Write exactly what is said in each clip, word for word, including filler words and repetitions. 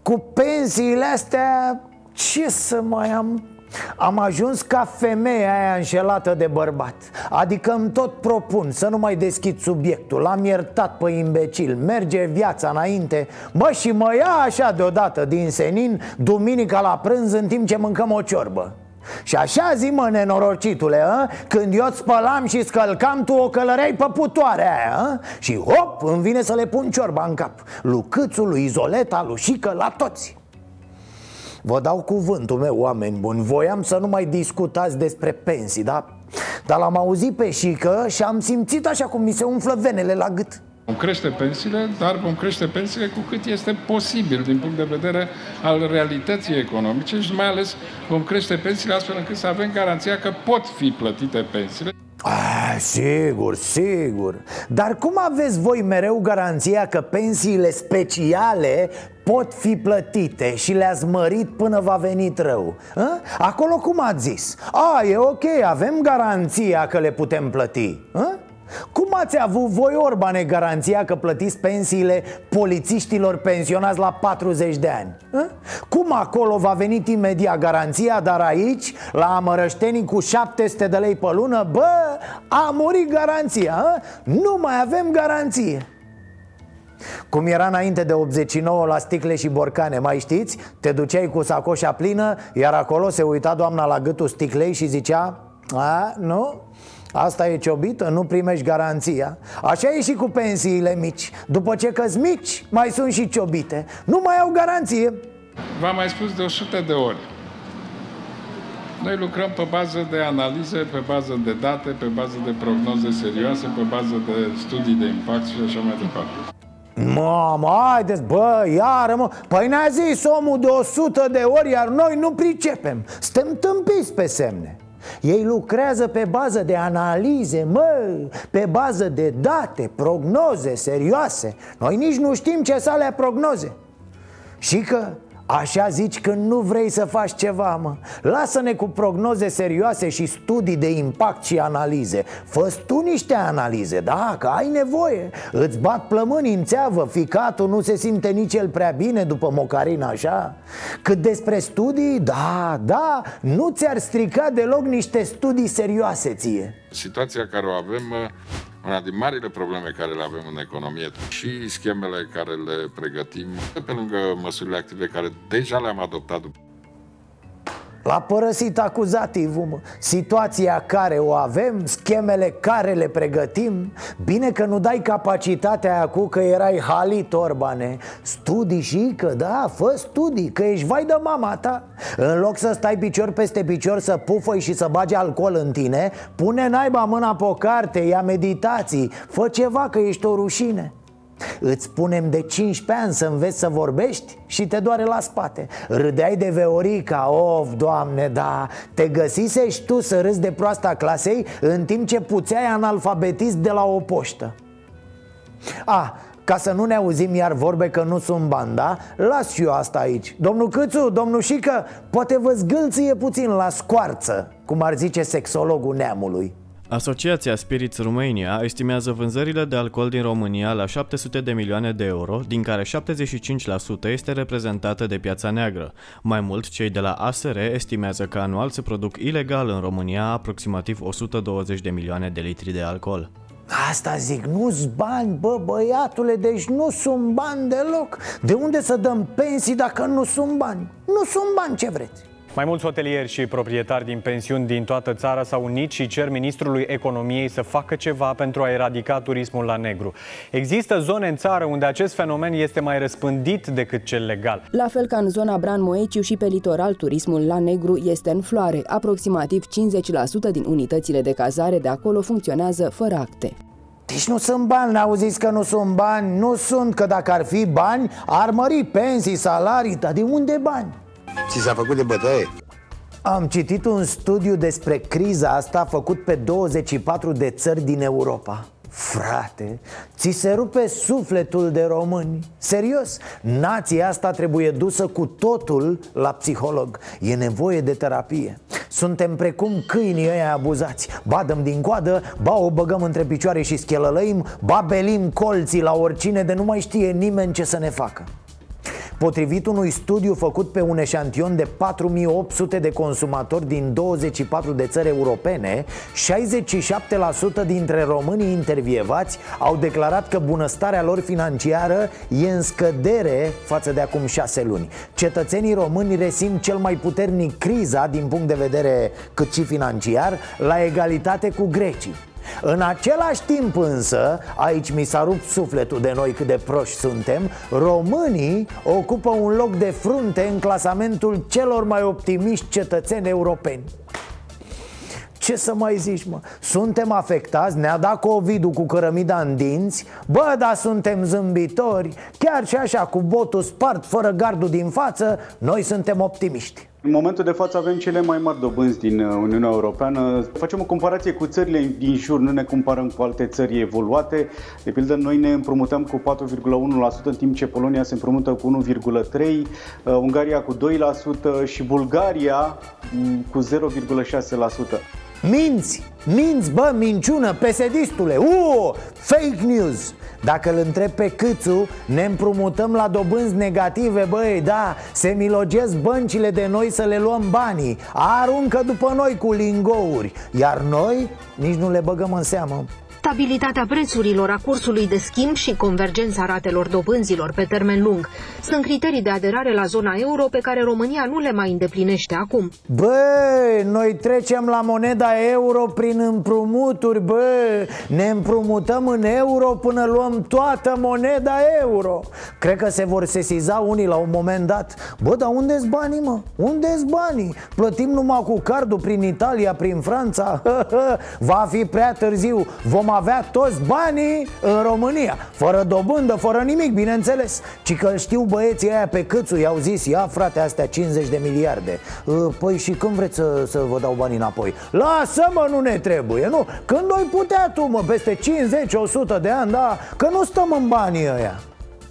cu pensiile astea, ce să mai am? Am ajuns ca femeia aia înșelată de bărbat. Adică îmi tot propun să nu mai deschid subiectul. L-am iertat pe imbecil, merge viața înainte. Bă, și mă ia așa deodată din senin duminica la prânz în timp ce mâncăm o ciorbă. Și așa zi, mă, nenorocitule, a? Când eu spălam și scălcam, tu o călăreai pe putoarea aia, a? Și hop, îmi vine să le pun ciorba în cap. Lui Câțu, lui Izoleta, lui Șică, la toți. Vă dau cuvântul meu, oameni buni. Voiam să nu mai discutați despre pensii, da? Dar l-am auzit pe Șică și am simțit așa cum mi se umflă venele la gât. Vom crește pensiile, dar vom crește pensiile cu cât este posibil din punct de vedere al realității economice și mai ales vom crește pensiile astfel încât să avem garanția că pot fi plătite pensiile. Ah, sigur, sigur. Dar cum aveți voi mereu garanția că pensiile speciale pot fi plătite și le-ați mărit până va veni rău? A? Acolo cum ați zis? A, e ok, avem garanția că le putem plăti. A? Cum ați avut voi, Orbane, garanția că plătiți pensiile polițiștilor pensionați la patruzeci de ani? A? Cum acolo va veni imediat garanția, dar aici, la Amărăștenii cu șapte sute de lei pe lună, bă, a murit garanția, a? Nu mai avem garanție. Cum era înainte de optzeci și nouă la sticle și borcane, mai știți? Te duceai cu sacoșa plină, iar acolo se uita doamna la gâtul sticlei și zicea: a, nu? Asta e ciobită, nu primești garanția. Așa e și cu pensiile mici. După ce că-s mici, mai sunt și ciobite. Nu mai au garanție. V-am mai spus de o sută de ori. Noi lucrăm pe bază de analize, pe bază de date, pe bază de prognoze serioase, pe bază de studii de impact și așa mai departe. Mamă, haideți, bă, iară, mă. Păi ne-a zis omul de o sută de ori, iar noi nu pricepem. Suntem tâmpiți pe semne. Ei lucrează pe bază de analize, mă, pe bază de date, prognoze serioase. Noi nici nu știm ce sunt alea prognoze. Și că așa zici când nu vrei să faci ceva, mă. Lasă-ne cu prognoze serioase și studii de impact și analize. Fă-ți tu niște analize, da, că ai nevoie. Îți bat plămânii în țeavă, ficatul nu se simte nici el prea bine după mocarin, așa. Cât despre studii, da, da, nu ți-ar strica deloc niște studii serioase ție. Situația care o avem, una din marile probleme care le avem în economie și schemele care le pregătim, pe lângă măsurile active care deja le-am adoptat. L-a părăsit acuzativul, mă. Situația care o avem, schemele care le pregătim. Bine că nu dai capacitatea acu că erai halit, Orbane. Studii și că, da, fă studii, că ești vai de mama ta. În loc să stai picior peste picior, să pufăi și să bagi alcool în tine, pune naiba mâna pe o carte, ia meditații, fă ceva că ești o rușine. Îți punem de cincisprezece ani să înveți să vorbești și te doare la spate. Râdeai de Veorica, of, Doamne, da. Te găsisești tu să râzi de proasta clasei în timp ce puțeai analfabetism de la o poștă. A, ca să nu ne auzim iar vorbe că nu sunt bani, da? Las și eu asta aici. Domnul Câțu, domnul Șică, poate vă zgâlție puțin la scoarță, cum ar zice sexologul neamului. Asociația Spirits Romania estimează vânzările de alcool din România la șapte sute de milioane de euro, din care șaptezeci și cinci la sută este reprezentată de piața neagră. Mai mult, cei de la A S R estimează că anual se produc ilegal în România aproximativ o sută douăzeci de milioane de litri de alcool. Asta zic, nu-s bani, bă, băiatule, deci nu sunt bani deloc. De unde să dăm pensii dacă nu sunt bani? Nu sunt bani, ce vreți? Mai mulți hotelieri și proprietari din pensiuni din toată țara s-au unit și cer ministrului economiei să facă ceva pentru a eradica turismul la negru. Există zone în țară unde acest fenomen este mai răspândit decât cel legal. La fel ca în zona Bran-Moeciu și pe litoral, turismul la negru este în floare. Aproximativ cincizeci la sută din unitățile de cazare de acolo funcționează fără acte. Deci nu sunt bani, n-auziți că nu sunt bani? Nu sunt, că dacă ar fi bani, ar mări pensii, salarii, dar de unde bani? Ți s-a făcut de bătaie? Am citit un studiu despre criza asta făcut pe douăzeci și patru de țări din Europa. Frate, ți se rupe sufletul de români. Serios, nația asta trebuie dusă cu totul la psiholog. E nevoie de terapie. Suntem precum câinii ăia abuzați. Ba dăm din coadă, ba o băgăm între picioare și schelălăim, ba belim colții la oricine de nu mai știe nimeni ce să ne facă. Potrivit unui studiu făcut pe un eșantion de patru mii opt sute de consumatori din douăzeci și patru de țări europene, șaizeci și șapte la sută dintre românii intervievați au declarat că bunăstarea lor financiară e în scădere față de acum șase luni. Cetățenii români resimt cel mai puternic criza din punct de vedere cât și financiar, la egalitate cu grecii. În același timp însă, aici mi s-a rupt sufletul de noi cât de proști suntem, românii ocupă un loc de frunte în clasamentul celor mai optimiști cetățeni europeni. Ce să mai zici, mă? Suntem afectați, ne-a dat COVID-ul cu cărămida în dinți. Bă, dar suntem zâmbitori. Chiar și așa, cu botul spart, fără gardul din față, noi suntem optimiști. În momentul de față avem cele mai mari dobânzi din Uniunea Europeană. Facem o comparație cu țările din jur, nu ne comparăm cu alte țări evoluate. De pildă, noi ne împrumutăm cu patru virgulă unu la sută, în timp ce Polonia se împrumută cu unu virgulă trei la sută, Ungaria cu doi la sută și Bulgaria cu zero virgulă șase la sută. Minți, minți, bă, minciună, P S D-stule, uuu, fake news. Dacă îl întreb pe Câțu, ne împrumutăm la dobânzi negative, băi, da, se milogesc băncile de noi să le luăm banii, aruncă după noi cu lingouri, iar noi nici nu le băgăm în seamă. Stabilitatea prețurilor, a cursului de schimb și convergența ratelor dobânzilor pe termen lung sunt criterii de aderare la zona euro pe care România nu le mai îndeplinește acum. Băi, noi trecem la moneda euro prin împrumuturi, bă, ne împrumutăm în euro până luăm toată moneda euro. Cred că se vor sesiza unii la un moment dat. Bă, dar unde-s banii, mă? Unde-s banii? Plătim numai cu cardul prin Italia, prin Franța? Va fi prea târziu. Vom avea toți banii în România, fără dobândă, fără nimic, bineînțeles. Ci că știu băieții aia pe Câțu, i-au zis: ia frate, astea cincizeci de miliarde. Păi și când vreți să, să vă dau banii înapoi? Lasă-mă, nu ne trebuie, nu? Când o putea tu, mă, peste cincizeci o sută de ani, da? Că nu stăm în banii ăia.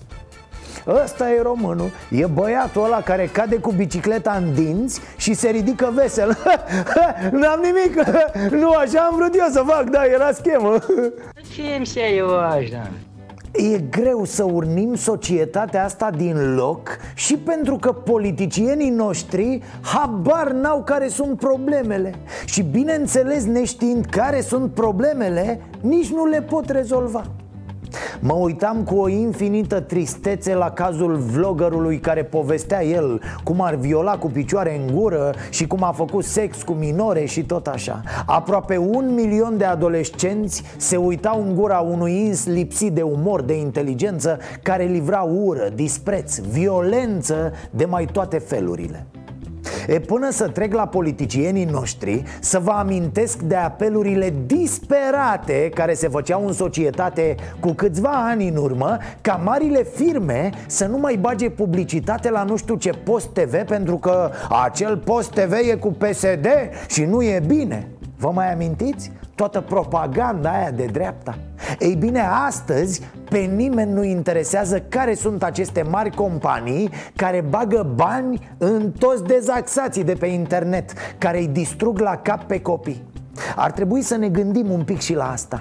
Ăsta e românul, e băiatul ăla care cade cu bicicleta în dinți și se ridică vesel. N-am nimic, nu așa am vrut eu să fac, da, era schemă. Fim serioși, da. E greu să urnim societatea asta din loc și pentru că politicienii noștri habar n-au care sunt problemele. Și bineînțeles, neștiind care sunt problemele, nici nu le pot rezolva. Mă uitam cu o infinită tristețe la cazul vloggerului care povestea el cum ar viola cu picioare în gură și cum a făcut sex cu minore și tot așa. Aproape un milion de adolescenți se uitau în gura unui ins lipsit de umor, de inteligență, care livra ură, dispreț, violență de mai toate felurile. E, până să trec la politicienii noștri, să vă amintesc de apelurile disperate care se făceau în societate cu câțiva ani în urmă, ca marile firme să nu mai bage publicitate la nu știu ce Post T V, pentru că acel Post T V e cu P S D și nu e bine. Vă mai amintiți? Toată propaganda aia de dreapta. Ei bine, astăzi pe nimeni nu interesează care sunt aceste mari companii care bagă bani în toți dezaxații de pe internet, care îi distrug la cap pe copii. Ar trebui să ne gândim un pic și la asta.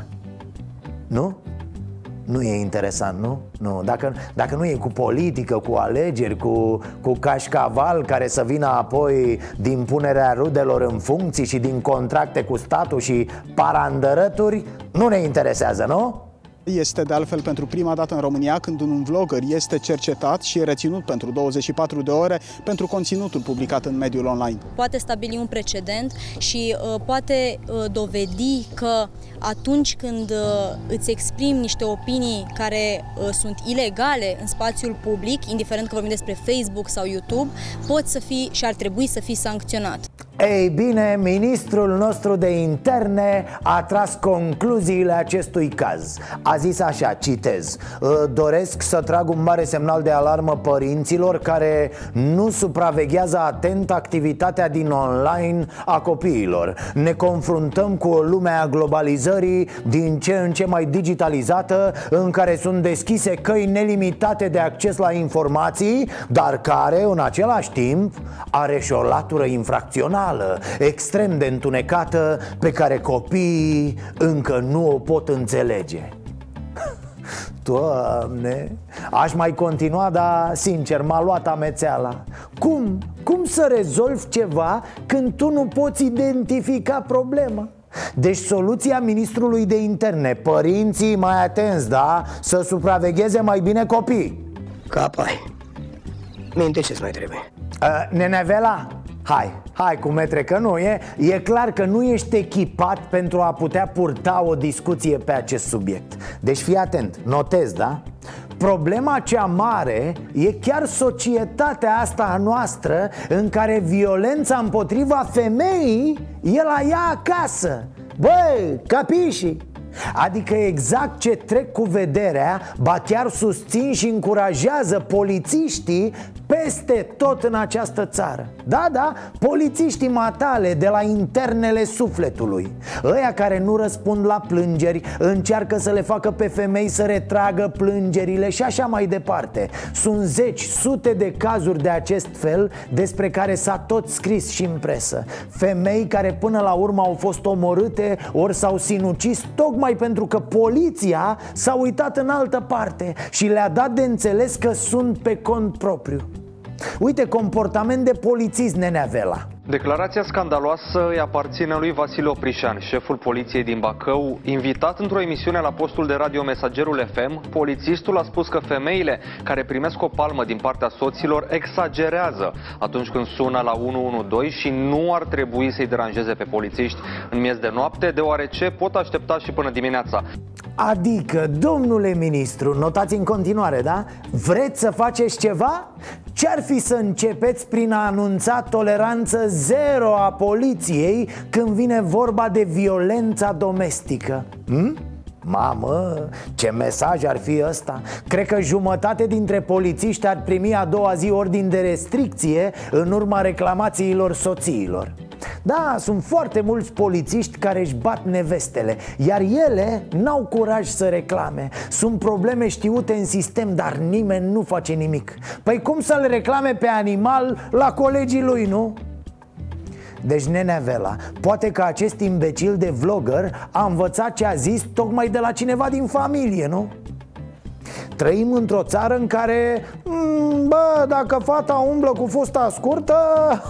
Nu? Nu e interesant, nu? Nu. Dacă, dacă nu e cu politică, cu alegeri, cu, cu cașcaval care să vină apoi din punerea rudelor în funcții și din contracte cu statul și parandărături, nu ne interesează, nu? Este de altfel pentru prima dată în România când un vlogger este cercetat și reținut pentru douăzeci și patru de ore pentru conținutul publicat în mediul online. Poate stabili un precedent și uh, poate uh, dovedi că atunci când uh, îți exprimi niște opinii care uh, sunt ilegale în spațiul public, indiferent că vorbim despre Facebook sau YouTube, poți să fii și ar trebui să fii sancționat. Ei bine, ministrul nostru de interne a tras concluziile acestui caz. A zis așa, citez: doresc să trag un mare semnal de alarmă părinților care nu supraveghează atent activitatea din online a copiilor. Ne confruntăm cu o lume a globalizării din ce în ce mai digitalizată, în care sunt deschise căi nelimitate de acces la informații, dar care, în același timp, are și o latură infracțională extrem de întunecată, pe care copiii încă nu o pot înțelege. Doamne, aș mai continua, dar sincer, m-a luat amețeala. Cum? Cum să rezolvi ceva când tu nu poți identifica problema? Deci soluția ministrului de interne: părinții mai atenți, da? Să supravegheze mai bine copiii. Capai. Minte, ce-ți mai trebuie? uh, Nenevela, hai, hai cu metre că nu e. E clar că nu ești echipat pentru a putea purta o discuție pe acest subiect. Deci fii atent, notez, da? Problema cea mare e chiar societatea asta a noastră, în care violența împotriva femeii e la ea acasă. Băi, capiși? Adică exact ce trec cu vederea, ba chiar susțin și încurajează polițiștii peste tot în această țară. Da, da, polițiștii matale de la internele sufletului. Ăia care nu răspund la plângeri, încearcă să le facă pe femei să retragă plângerile și așa mai departe. Sunt zeci, sute de cazuri de acest fel despre care s-a tot scris și în presă. Femei care până la urmă au fost omorâte ori s-au sinucis tocmai pentru că poliția s-a uitat în altă parte și le-a dat de înțeles că sunt pe cont propriu. Uite, comportament de polițist, Nenevela. Declarația scandaloasă îi aparține lui Vasile Oprișan, șeful poliției din Bacău. Invitat într-o emisiune la postul de radio Mesagerul F M, polițistul a spus că femeile care primesc o palmă din partea soților exagerează atunci când sună la unu unu doi și nu ar trebui să-i deranjeze pe polițiști în miez de noapte, deoarece pot aștepta și până dimineața. Adică, domnule ministru, notați în continuare, da? Vreți să faceți ceva? Ce-ar fi să începeți prin a anunța toleranță zero a poliției când vine vorba de violența domestică? Hm? Mamă, ce mesaj ar fi ăsta? Cred că jumătate dintre polițiști ar primi a doua zi ordin de restricție în urma reclamațiilor soțiilor. Da, sunt foarte mulți polițiști care își bat nevestele, iar ele n-au curaj să reclame. Sunt probleme știute în sistem, dar nimeni nu face nimic. Păi cum să-l reclame pe animal la colegii lui, nu? Deci, Nenevela, poate că acest imbecil de vlogger a învățat ce a zis tocmai de la cineva din familie, nu? Trăim într-o țară în care, bă, dacă fata umblă cu fusta scurtă,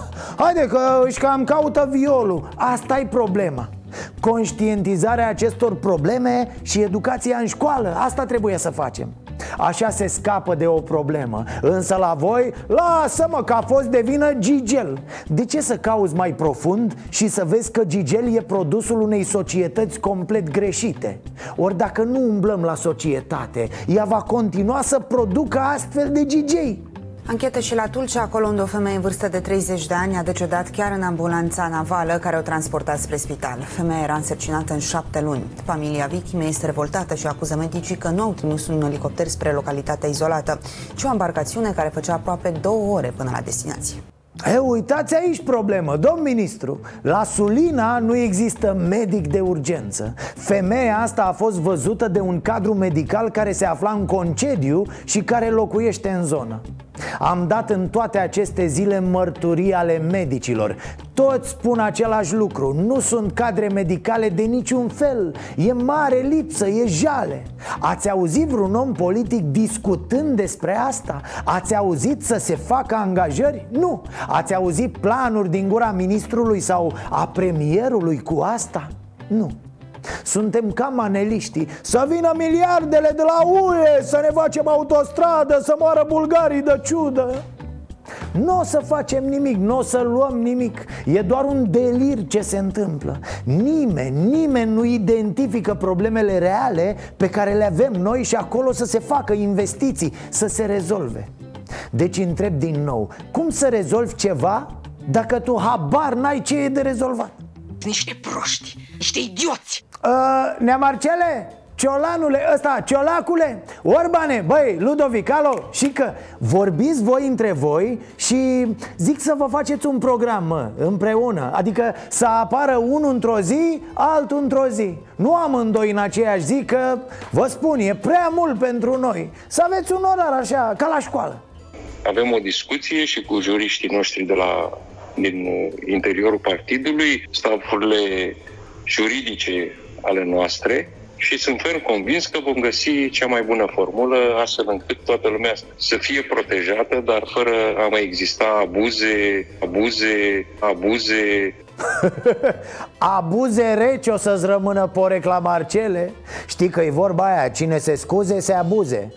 haide că își cam caută violul. Asta e problema. Conștientizarea acestor probleme și educația în școală, asta trebuie să facem. Așa se scapă de o problemă. Însă la voi, lasă-mă că a fost de vină Gigel. De ce să cauți mai profund și să vezi că Gigel e produsul unei societăți complet greșite? Ori dacă nu umblăm la societate, ea va continua să producă astfel de Gigei. Anchetă și la Tulcea, acolo unde o femeie în vârstă de treizeci de ani a decedat chiar în ambulanța navală care o transporta spre spital. Femeia era însărcinată în șapte luni. Familia victimei este revoltată și acuză medicii că nu au trimis un elicopter spre localitatea izolată, ci o embarcațiune care făcea aproape două ore până la destinație. E, uitați aici problemă, domn ministru. La Sulina nu există medic de urgență. Femeia asta a fost văzută de un cadru medical care se afla în concediu și care locuiește în zonă. Am dat în toate aceste zile mărturii ale medicilor. Toți spun același lucru. Nu sunt cadre medicale de niciun fel. E mare lipsă, e jale. Ați auzit vreun om politic discutând despre asta? Ați auzit să se facă angajări? Nu. Ați auzit planuri din gura ministrului sau a premierului cu asta? Nu. Suntem ca maneliștii. Să vină miliardele de la U E, să ne facem autostradă, să moară bulgarii de ciudă. Nu o să facem nimic, nu o să luăm nimic. E doar un delir ce se întâmplă. Nimeni, nimeni nu identifică problemele reale pe care le avem noi și acolo să se facă investiții, să se rezolve. Deci întreb din nou, cum să rezolvi ceva dacă tu habar n-ai ce e de rezolvat? Niște proști, niște idioți. uh, Neamarcele, Ciolanule, ăsta, Ciolacule, Orbane, băi, Ludovic, alo, și că vorbiți voi între voi și zic să vă faceți un program, mă, împreună. Adică să apară unul într-o zi, altul într-o zi. Nu amândoi în aceeași zi, că vă spun, e prea mult pentru noi. Să aveți un orar așa, ca la școală. Avem o discuție și cu juriștii noștri de la, din interiorul partidului, stafurile juridice ale noastre, și sunt ferm convins că vom găsi cea mai bună formulă astfel încât toată lumea să fie protejată, dar fără a mai exista abuze, abuze, abuze. Abuze reci o să-ți rămână porecla, Marcele. Știi că e vorba aia, cine se scuze se abuze.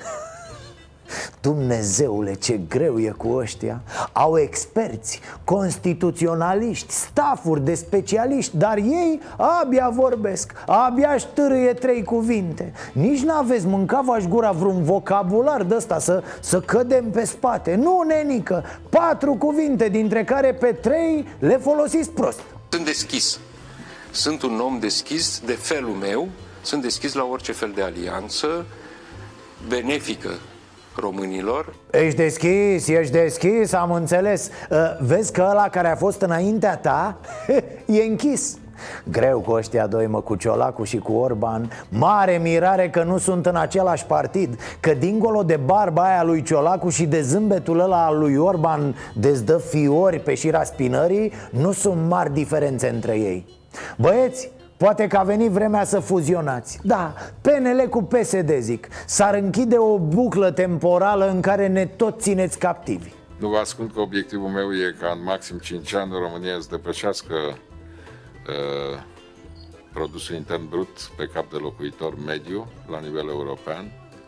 Dumnezeule, ce greu e cu ăștia. Au experți, constituționaliști, stafuri de specialiști, dar ei abia vorbesc, abia ștârâie trei cuvinte. Nici n-aveți, mâncava-și gura vreun vocabular de ăsta să, să cădem pe spate. Nu, nenică, patru cuvinte, dintre care pe trei le folosiți prost. Sunt deschis. Sunt un om deschis de felul meu. Sunt deschis la orice fel de alianță benefică românilor. Ești deschis, ești deschis, am înțeles. Vezi că ăla care a fost înaintea ta e închis. Greu cu ăștia doi, mă, cu Ciolacu și cu Orban. Mare mirare că nu sunt în același partid. Că dincolo de barba aia lui Ciolacu și de zâmbetul ăla al lui Orban de-ți dă fiori pe șira spinării, nu sunt mari diferențe între ei. Băieți, poate că a venit vremea să fuzionați. Da, P N L cu P S D, zic. S-ar închide o buclă temporală în care ne tot țineți captivi. Nu vă ascund că obiectivul meu e ca în maxim cinci ani România să depășească uh, produsul intern brut pe cap de locuitor mediu la nivel european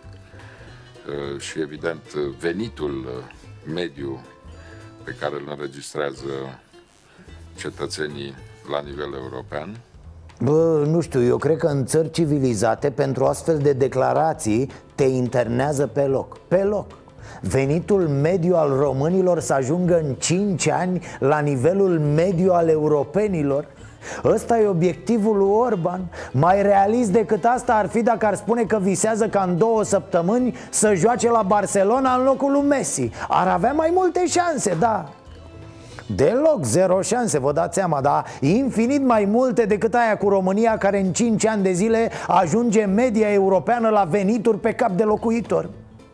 uh, și evident venitul mediu pe care îl înregistrează cetățenii la nivel european. Bă, nu știu, eu cred că în țări civilizate pentru astfel de declarații te internează pe loc. Pe loc. Venitul mediu al românilor să ajungă în cinci ani la nivelul mediu al europenilor. Ăsta e obiectivul lui Orban. Mai realist decât asta ar fi dacă ar spune că visează ca în două săptămâni să joace la Barcelona în locul lui Messi. Ar avea mai multe șanse, da. Deloc, zero șanse, vă dați seama, dar infinit mai multe decât aia cu România, care în cinci ani de zile ajunge media europeană la venituri pe cap de locuitor.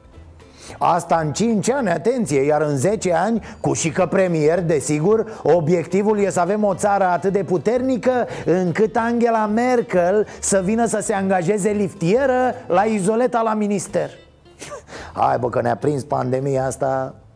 Asta în cinci ani, atenție, iar în zece ani, cu și că premier, desigur, obiectivul e să avem o țară atât de puternică încât Angela Merkel să vină să se angajeze liftieră la Izoleta la minister. Hai bă, că ne-a prins pandemia asta.